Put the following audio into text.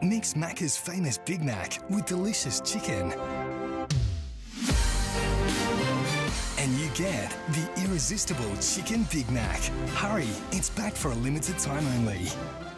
Mix Macca's famous Big Mac with delicious chicken. And you get the irresistible Chicken Big Mac. Hurry, it's back for a limited time only.